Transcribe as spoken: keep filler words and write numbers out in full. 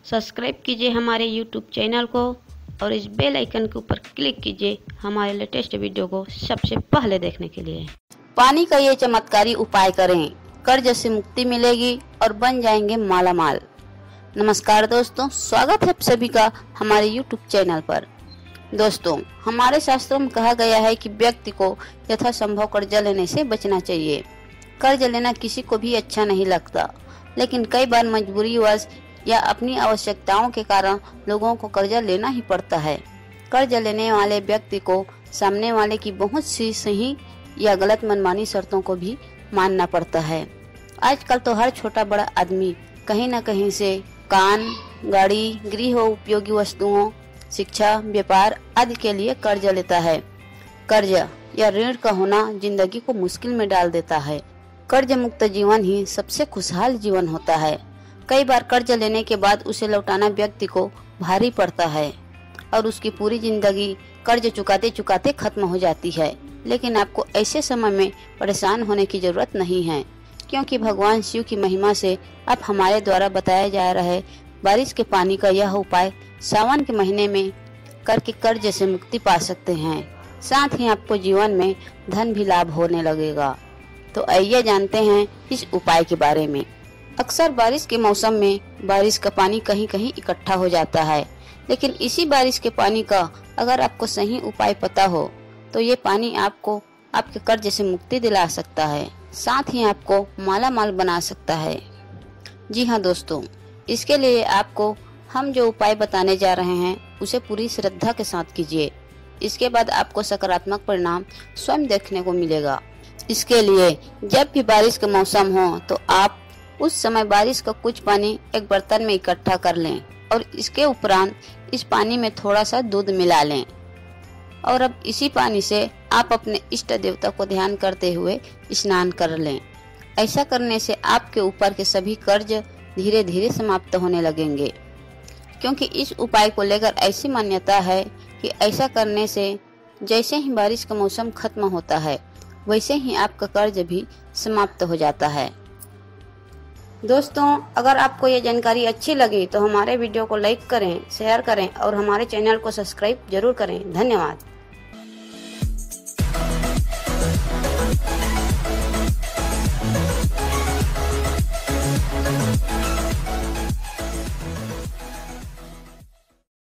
Subscribe कीजिए हमारे YouTube channel को और इस बेल आइकन के ऊपर क्लिक कीजिए हमारे लेटेस्ट वीडियो को सबसे पहले देखने के लिए। पानी का ये चमत्कारी उपाय करें, कर्ज से मुक्ति मिलेगी और बन जाएंगे माला माल। नमस्कार दोस्तों, स्वागत है आप सभी का हमारे यूट्यूब चैनल पर। दोस्तों, हमारे शास्त्रों में कहा गया है कि व्यक्ति को यथासंभव कर्ज लेने से बचना चाहिए। कर्ज लेना किसी को भी अच्छा नहीं लगता, लेकिन कई बार मजबूरीवश या अपनी आवश्यकताओं के कारण लोगों को कर्जा लेना ही पड़ता है। कर्ज लेने वाले व्यक्ति को सामने वाले की बहुत सी सही या गलत मनमानी शर्तों को भी मानना पड़ता है। आजकल तो हर छोटा बड़ा आदमी कहीं न कहीं से कान, गाड़ी, गृह उपयोगी वस्तुओं, शिक्षा, व्यापार आदि के लिए कर्ज लेता है। कर्ज या ऋण का होना जिंदगी को मुश्किल में डाल देता है। कर्ज मुक्त जीवन ही सबसे खुशहाल जीवन होता है। कई बार कर्ज लेने के बाद उसे लौटाना व्यक्ति को भारी पड़ता है और उसकी पूरी जिंदगी कर्ज चुकाते चुकाते खत्म हो जाती है। लेकिन आपको ऐसे समय में परेशान होने की जरूरत नहीं है, क्योंकि भगवान शिव की महिमा से आप हमारे द्वारा बताया जा रहा है बारिश के पानी का यह उपाय सावन के महीने में करके कर्ज से मुक्ति पा सकते हैं। साथ ही आपको जीवन में धन भी लाभ होने लगेगा। तो आइए जानते हैं इस उपाय के बारे में। अक्सर बारिश के मौसम में बारिश का पानी कहीं कहीं इकट्ठा हो जाता है, लेकिन इसी बारिश के पानी का अगर आपको सही उपाय पता हो तो ये पानी आपको आपके कर्ज से मुक्ति दिला सकता है, साथ ही आपको माला माल बना सकता है। जी हाँ दोस्तों, इसके लिए आपको हम जो उपाय बताने जा रहे हैं उसे पूरी श्रद्धा के साथ कीजिए। इसके बाद आपको सकारात्मक परिणाम स्वयं देखने को मिलेगा। इसके लिए जब भी बारिश का मौसम हो तो आप उस समय बारिश का कुछ पानी एक बर्तन में इकट्ठा कर लें और इसके उपरांत इस पानी में थोड़ा सा दूध मिला लें और अब इसी पानी से आप अपने इष्ट देवता को ध्यान करते हुए स्नान कर लें। ऐसा करने से आपके ऊपर के सभी कर्ज धीरे धीरे समाप्त होने लगेंगे, क्योंकि इस उपाय को लेकर ऐसी मान्यता है कि ऐसा करने से जैसे ही बारिश का मौसम खत्म होता है वैसे ही आपका कर्ज भी समाप्त हो जाता है। दोस्तों, अगर आपको ये जानकारी अच्छी लगी तो हमारे वीडियो को लाइक करें, शेयर करें और हमारे चैनल को सब्सक्राइब जरूर करें। धन्यवाद।